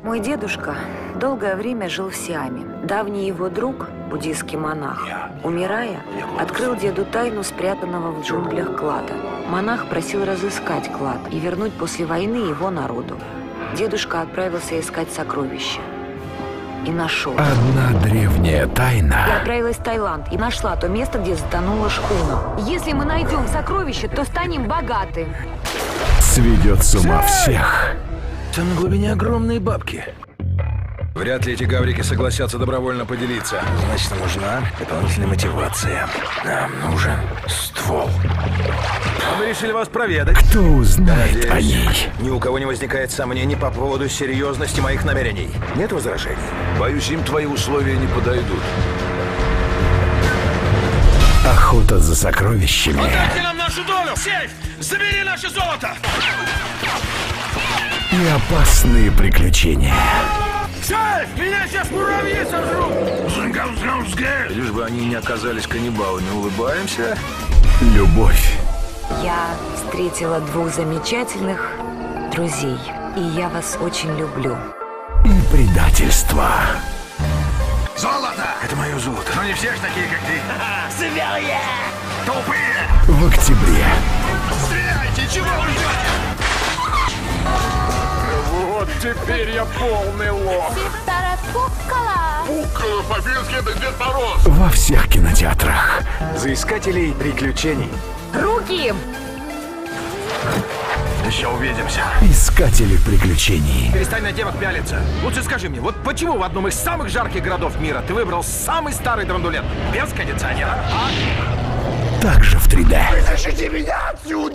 Мой дедушка долгое время жил в Сиаме. Давний его друг, буддийский монах, умирая, открыл деду тайну спрятанного в джунглях клада. Монах просил разыскать клад и вернуть после войны его народу. Дедушка отправился искать сокровища. И нашел. Одна древняя тайна. Я отправилась в Таиланд и нашла то место, где затонула шхуна. Если мы найдем сокровище, то станем богаты. Сведет с ума всех. Там на глубине огромные бабки. Вряд ли эти гаврики согласятся добровольно поделиться. Значит, нужна дополнительная мотивация. Нам нужен ствол. Мы решили вас проведать. Кто узнает о Надеюсь, ней? ни у кого не возникает сомнений по поводу серьезности моих намерений. Нет возражений? Боюсь, им твои условия не подойдут. Охота за сокровищами. Отдайте нам нашу долю! Сейф! Забери наше золото! И опасные приключения. Сейф! Меня сейчас муравьи сожрут! Лишь бы они не оказались каннибалами. Улыбаемся. Любовь. Я встретила двух замечательных друзей. И я вас очень люблю. И предательство. Золото! Это мое золото. Но не все ж такие, как ты. Смелые! Тупые! В октябре. Стреляйте! Чего вы ждете? Вот теперь я полный лох. Пуккало! По-фински это Дед Мороз! Во всех кинотеатрах. Заискателей приключений. Руки! Еще увидимся. Искатели приключений. Перестань на девок пялиться. Лучше скажи мне, вот почему в одном из самых жарких городов мира ты выбрал самый старый драндулет без кондиционера? Также в 3D. Защити меня отсюда!